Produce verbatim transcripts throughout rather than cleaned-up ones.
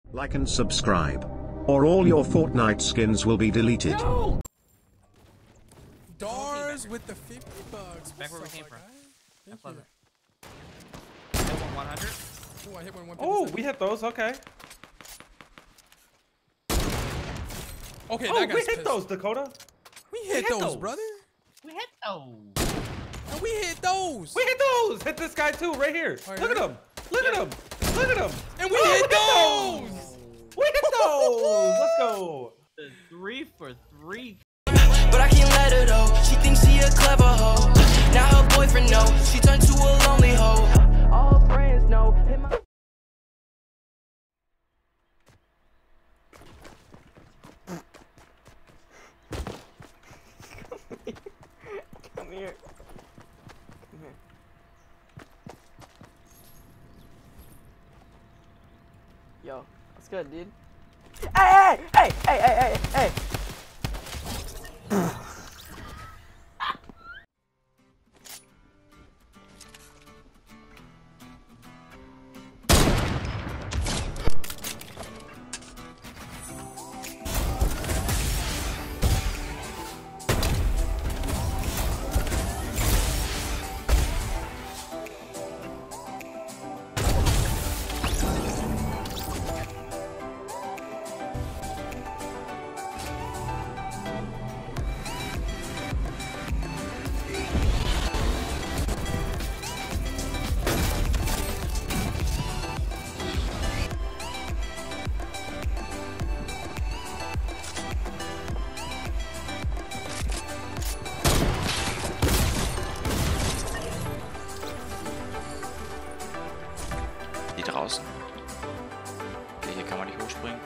Like and subscribe, or all your Fortnite skins will be deleted. No! Dars with the fifty bucks. Back where we came from. Thank That's you. Hit one one hundred. Ooh, I hit one one Oh, we hit those. Okay. Okay, Oh, that we guy's hit pissed. those, Dakota. We hit, hit those, those. brother. We hit those. No, we hit those. We hit those. Hit this guy too, right here. Right, Look right. at him. Look at him. Look at him. And we Oh, hit look at those. We hit those. Let's go. The three for three. But I can't let her though. She thinks she a clever hoe. Now her boyfriend know she turned to a lonely hoe. All her friends know. Hit my Come here. Come here. Yo, what's good, dude? Hey, hey, hey, hey, hey, hey, hey! Die draußen. Okay, hier kann man nicht hochspringen.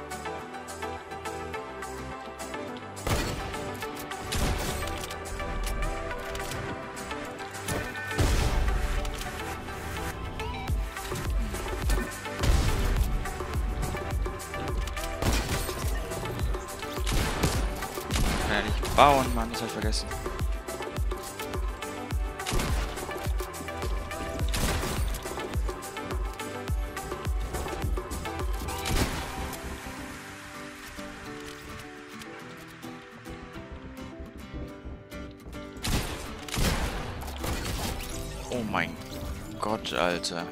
Kann ja nicht bauen, Mann, das hab ich vergessen. Oh mein Gott, Alter.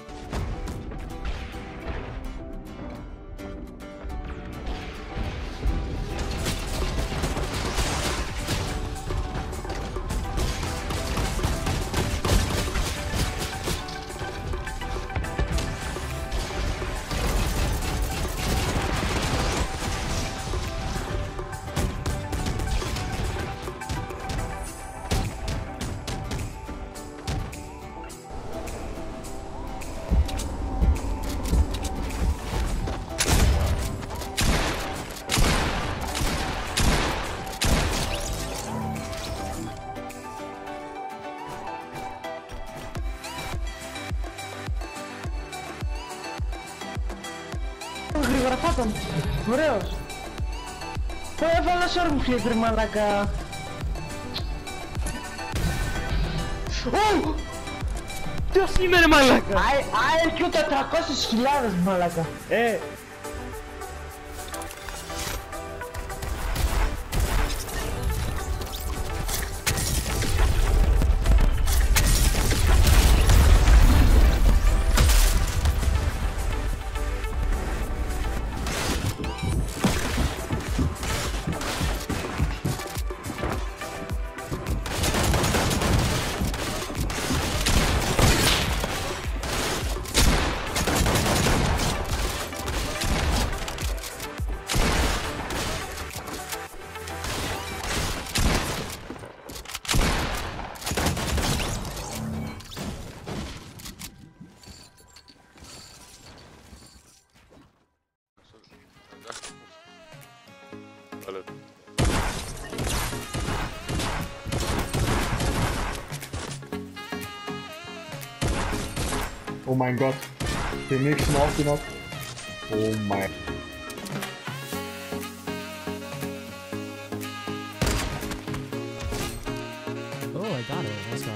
Γρήγορα φάτον. Ωραίος. Το έβαλα σε όρμφιες βρε μαλάκα. Ω! Ποιος είμαι ρε μαλάκα. άι κιου τετρακόσιες χιλιάδες μαλάκα. Ε. Oh mein Gott, den nächsten aufgenommen. Oh mein. Oh, I got it. Let's go.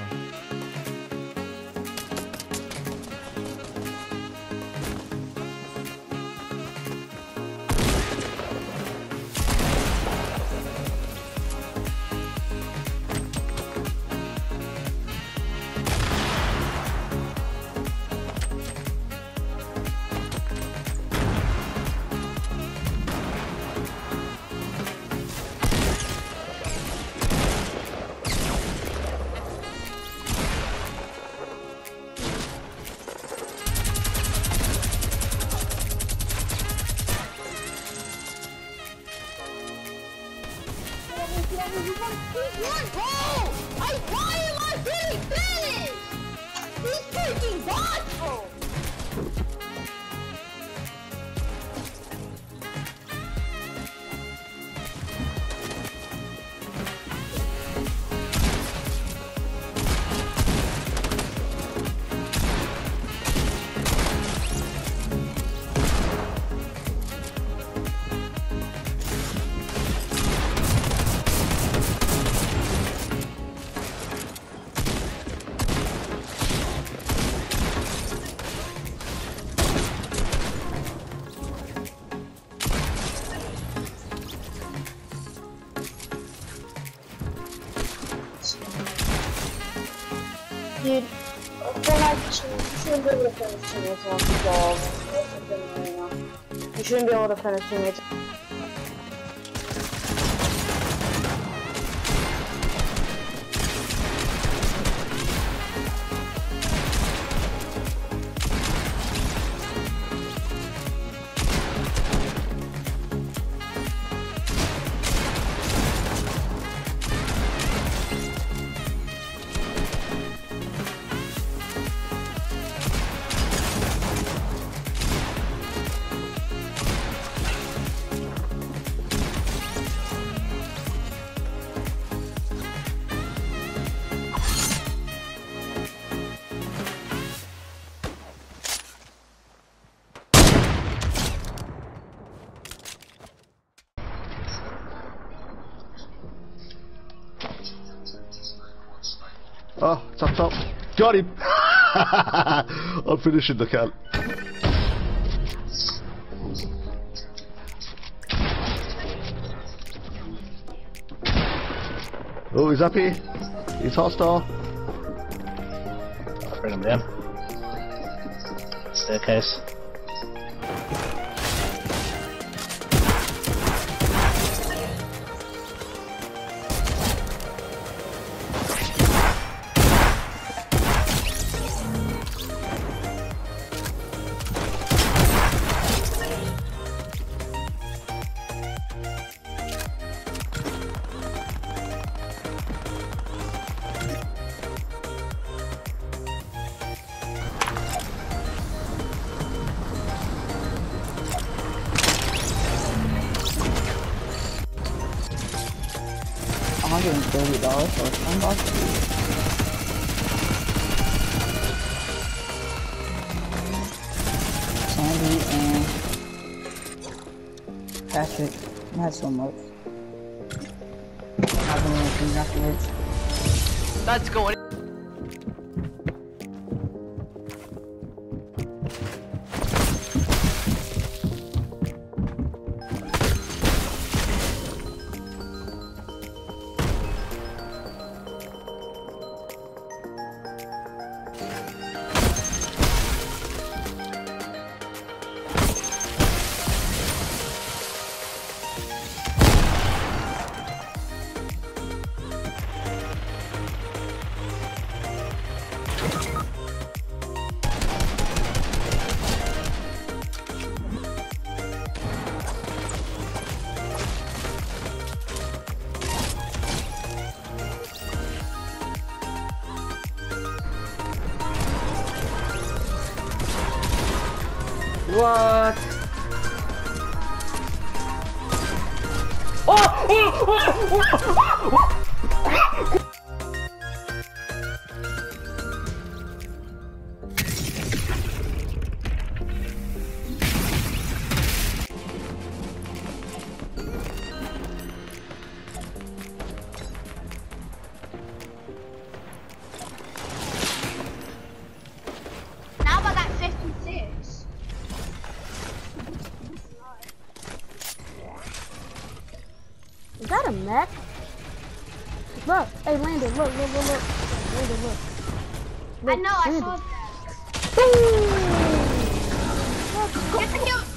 I, why am I getting finished? These freaking bots, bro. Dude, when I shouldn't be able to finish teammates off the ball. You shouldn't be able to finish teammates. Oh, top top. Got him! I'm finishing the count. Oh, he's up here. He's hostile. Bring him down. Staircase. one hundred thirty dollars for a ten box. Sandy and Patrick, not so much. I'll be looking afterwards. That's going. What? Oh! Oh! Oh! Oh! Oh! Now I got fifty-six. Is that a mech? Look, hey Landon, look, look, look, look. Landon, look. look I know, Landon. I saw that. Boom! Get the kill.